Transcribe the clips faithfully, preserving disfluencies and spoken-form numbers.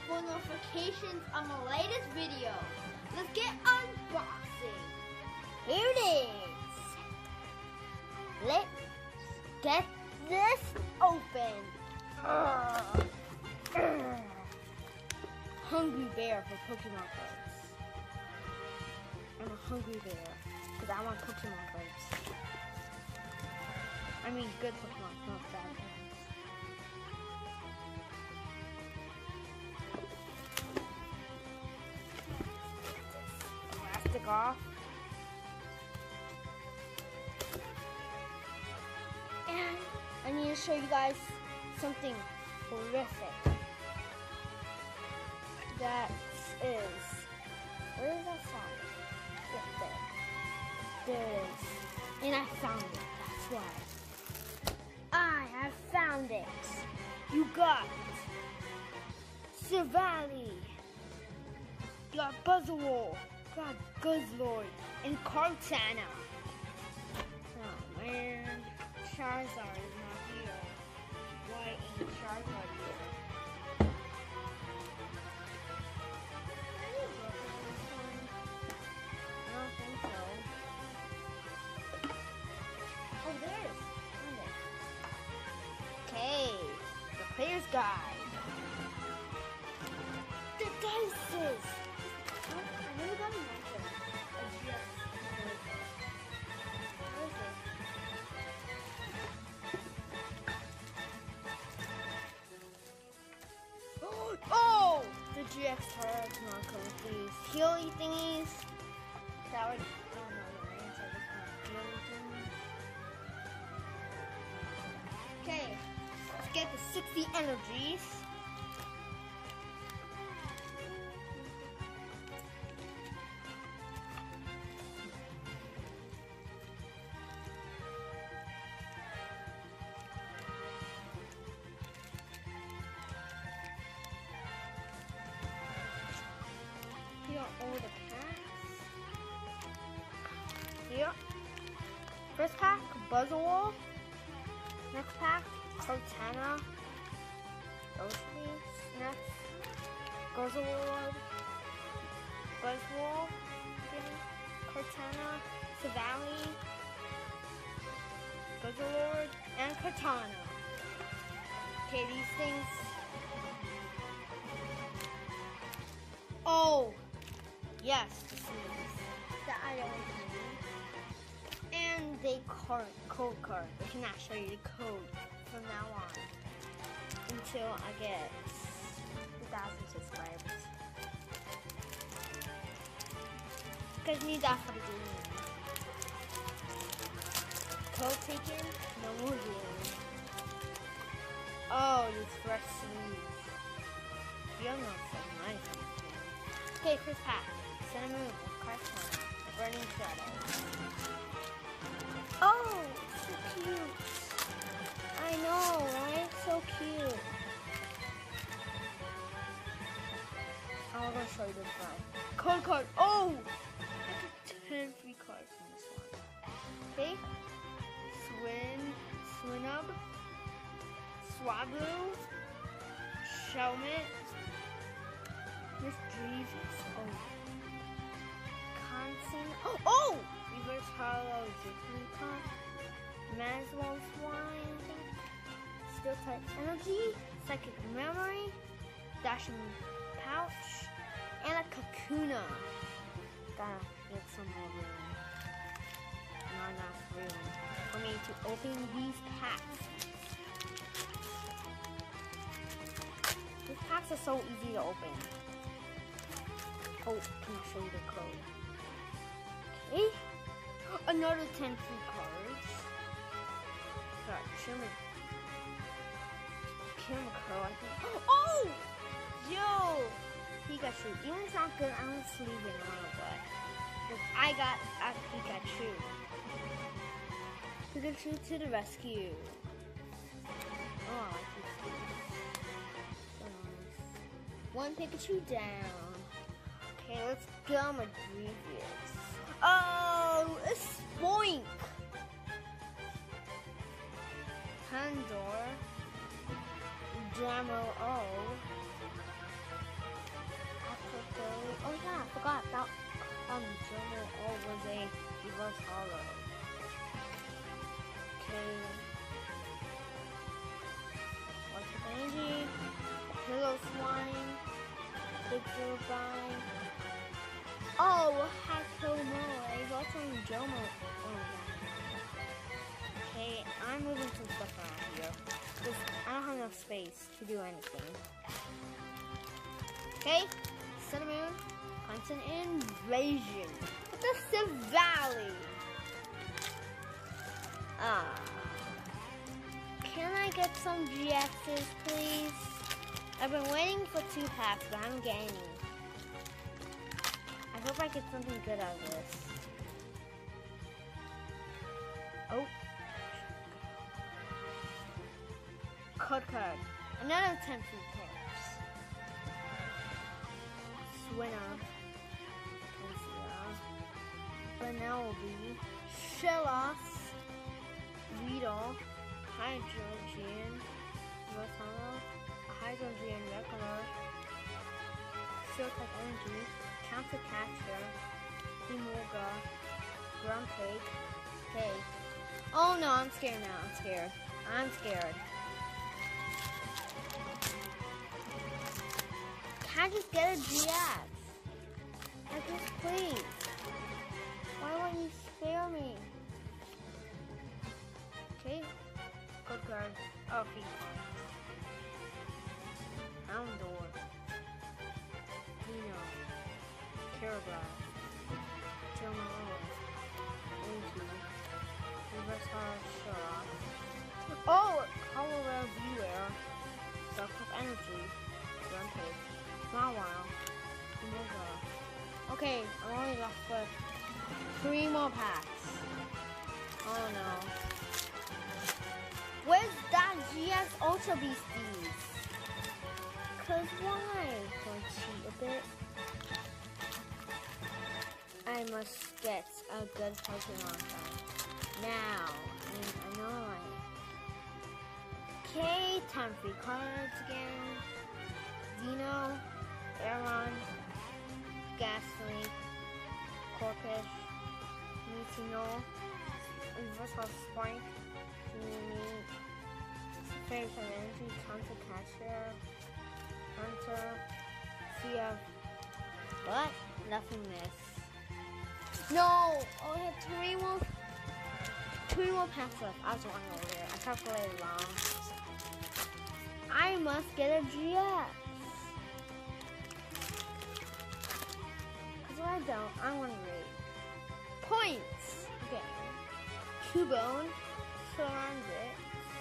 for notifications on my latest video. Let's get unboxing. Here it is. Let's get this open. Ugh. Ugh. Hungry bear for Pokemon cards. I'm a hungry bear because I want Pokemon cards. I mean good Pokemon, not bad ones. Plastic off. And I need to show you guys something horrific. That is, where is that sound? Right there. There it is. And I found it, that's why. I have found it. You got Silvally. You got Buzzwole. You got Guzzlord. And Kartana. Oh man. Charizard is not here. Why ain't Charizard here? I don't think so. Oh, there it is. Okay, the player's guide. The dices. Oh, I never got a number. Oh, yes. Where is it? Oh! The G X cards, not coming, please. Healy thingies. That would. Oh no, the answer is not. Okay, let's get the sixty energies. Here are all the packs. Here. First pack, Buzzwole. Next pack, Kartana. Those things. Next, Guzzlord. Buzzwole. Again. Kartana. Silvally. Guzzlord. And Kartana. Okay, these things. Oh! Yes, the sleeves. That I don't need. And they card, code card. I cannot show you the code from now on until I get two thousand subscribers. Because I need that for the game. Code taken? No more game. Oh, these fresh sleeves. Feel not so nice. Okay, first pack. Cinnamon, Kartana, Burning Shadow. Oh, so cute. I know, right? So cute. I'm gonna show you this one. Code card. Oh! I get ten free cards in this one. Okay. Swin, Swinub, Swablu, Shelmet, Miss Jesus. Oh. Constant. Oh! Oh! Reverse Hollow, Jigglypuff, Maslow Swine, Steel Type Energy, Psychic Memory, Dashing Pouch, and a Kakuna. Gotta get some more room. Not enough room for me to open these packs. These packs are so easy to open. Oh, can I show you the code? Okay. Another ten free cards. Got Chimmy. Kimiko, I think. Oh! Yo! Pikachu. Even if it's not good, I'm gonna sleeve it no matter what. Because I got a Pikachu. Pikachu to the rescue. Oh, I like these sleeves. So nice. One Pikachu down. Okay, let's go, my previous. Oh, a Spoink! Pandor, Damo O, Okay. Oh yeah, I forgot that um Jomo all was a reverse hollow. Okay. What's the energy? Pillow swine. Big little guy. Oh, Hakomoe. What's on Jomo? Oh, okay, I'm moving some stuff around here. Because I don't have enough space to do anything. Okay, Cinnamon, Hunting Invasion. The Civ Valley. Ah. Can I get some G Xs, please? I've been waiting for two packs, but I don't get any. I hope I get something good out of this. Oh. Code card. Another ten free cards. Swinner. Penelope. Shellos. Weedle. Hydrogen. Rotano. Hydrogen regular. Silk energy. Counter catcher. Emolga. Grumpig. Hey. Oh no, I'm scared now. I'm scared. I'm scared. Can I just get a G X? I just please. Why won't you spare me? Okay. Code card. Oh, feed card. Houndour. Dino. Carabas. Terminal. Into. Reverse hard shot. Oh! Colorado Beware. Suck of energy. Rampage. Mawile. Omega. Okay, I'm only left with three more packs. Oh no. Where's that G X Ultra Beasties? Cause why? Can I cheat a bit? I must get a good Pokemon card. Now. I mean, I know I Okay, time for cards again. Dino, Aeron, Gastly, Corpus, Mutino, Universal Spike, Mimi, Fairy Energy, Counter Catcher, Hunter, C F. What? Nothing missed. No! Oh, I have three more. Three more packs left. I was wrong over there. I calculated wrong. I must get a G X. Because if I don't, I want to rate. Points! Okay. Cubone, Sorandit,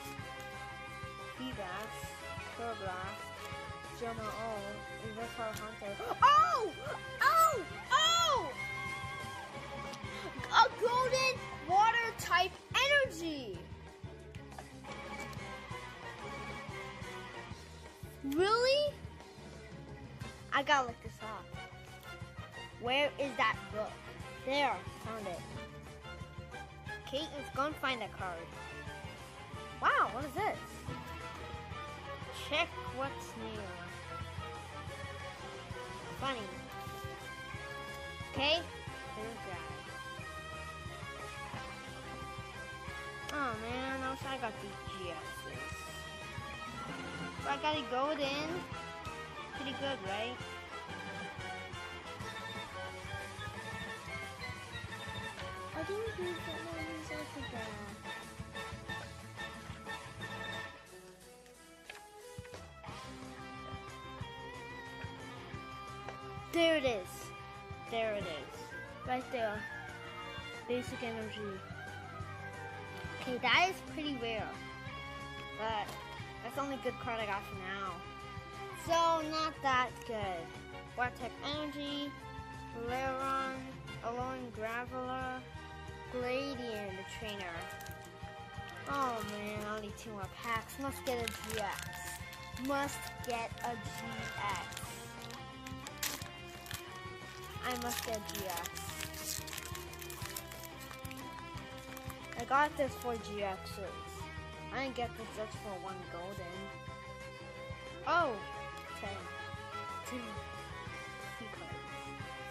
Feebas, Corblast, Joma O, Reverse Hunter. Oh! Oh! Oh! A golden water type energy! Really? I gotta look this up. Where is that book? There, found it. Kate, let's go and find that card. Wow, what is this? Check what's new. Funny. Okay, here's that. Oh man, I wish I got these G Xs. So I got it golden. Pretty good, right? I didn't use that one again. There it is. There it is. Right there. Basic energy. Okay, that is pretty rare. But that's the only good card I got for now. So, not that good. Water type energy, Leron, Alolan Graveler, Gladian, the trainer. Oh man, I'll need two more packs. Must get a G X. Must get a G X. I must get a G X. I got this for G Xs. I didn't get this just for one golden. Oh! ten. Two. Two cards.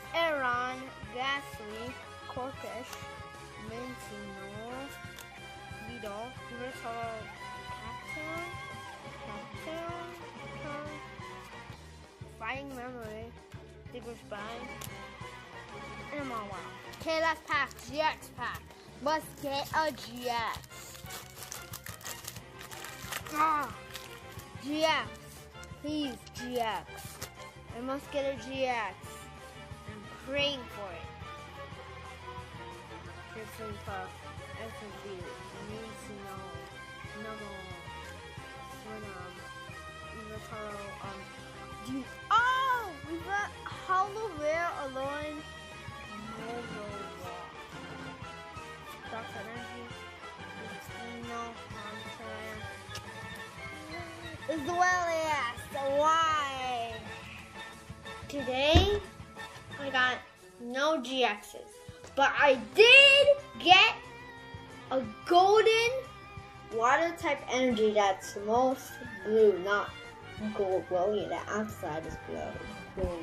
Aaron, Gasly, Corkish, Mincino, Vito, Versatile, Captain, Captain, Fighting Memory, Digger's Spine, and I'm all wow. Okay, let's pack G X pack. Let's get a G X. Ah, G X. Please, G X. I must get a G X. I'm praying for it. Gibson Puff, S M B, Mincino, Nomo, Swinum, Ivataro, um, do oh! We got Hollow Rare Alone, Novo Walk. Dark Energy, Mincino, Hunter, as well as why? Today, I got no G Xs. But I did get a golden water type energy that's most blue, not gold. Well, yeah, the outside is blue. Boom.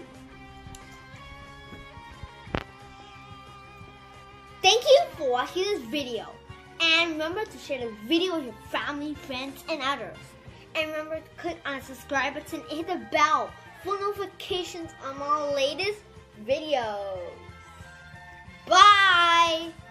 Thank you for watching this video. And remember to share this video with your family, friends, and others. And remember to click on the subscribe button and hit the bell for notifications on our latest videos. Bye!